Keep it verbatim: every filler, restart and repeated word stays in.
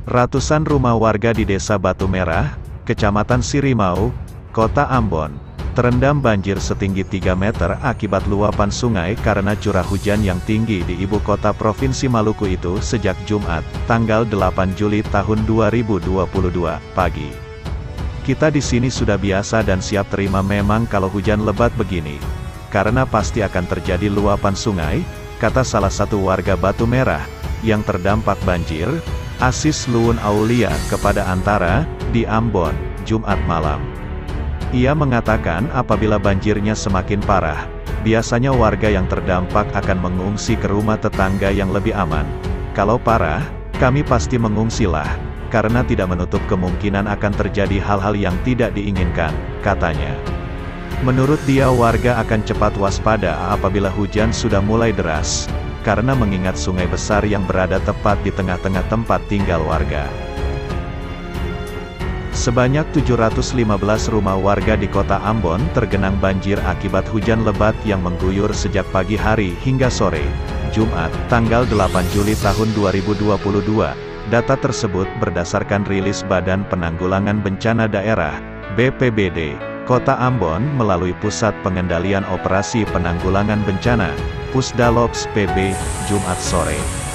Ratusan rumah warga di Desa Batu Merah, Kecamatan Sirimau, Kota Ambon, terendam banjir setinggi tiga meter akibat luapan sungai karena curah hujan yang tinggi di ibu kota Provinsi Maluku itu sejak Jumat, tanggal delapan Juli tahun dua ribu dua puluh dua, pagi. Kita di sini sudah biasa dan siap terima memang kalau hujan lebat begini, karena pasti akan terjadi luapan sungai, kata salah satu warga Batu Merah, yang terdampak banjir, Asis Luun Aulia kepada Antara, di Ambon, Jumat malam. Ia mengatakan apabila banjirnya semakin parah, biasanya warga yang terdampak akan mengungsi ke rumah tetangga yang lebih aman. Kalau parah, kami pasti mengungsilah, karena tidak menutup kemungkinan akan terjadi hal-hal yang tidak diinginkan, katanya. Menurut dia warga akan cepat waspada apabila hujan sudah mulai deras, karena mengingat sungai besar yang berada tepat di tengah-tengah tempat tinggal warga. Sebanyak tujuh ratus lima belas rumah warga di kota Ambon tergenang banjir akibat hujan lebat yang mengguyur sejak pagi hari hingga sore, Jumat, tanggal delapan Juli tahun dua ribu dua puluh dua. Data tersebut berdasarkan rilis Badan Penanggulangan Bencana Daerah, B P B D, Kota Ambon melalui Pusat Pengendalian Operasi Penanggulangan Bencana, Pusdalops P B, Jumat sore.